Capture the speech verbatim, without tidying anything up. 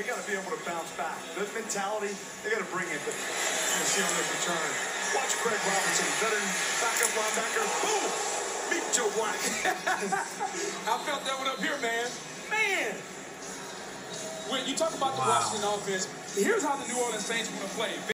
they got to be able to bounce back. That mentality, they got to bring it. But you see on this return. Watch Craig Robinson, veteran backup linebacker. Boom! Meet Joe Black. I felt that one up here, man. Man! When you talk about the Wow. Washington offense, here's how the New Orleans Saints want to play.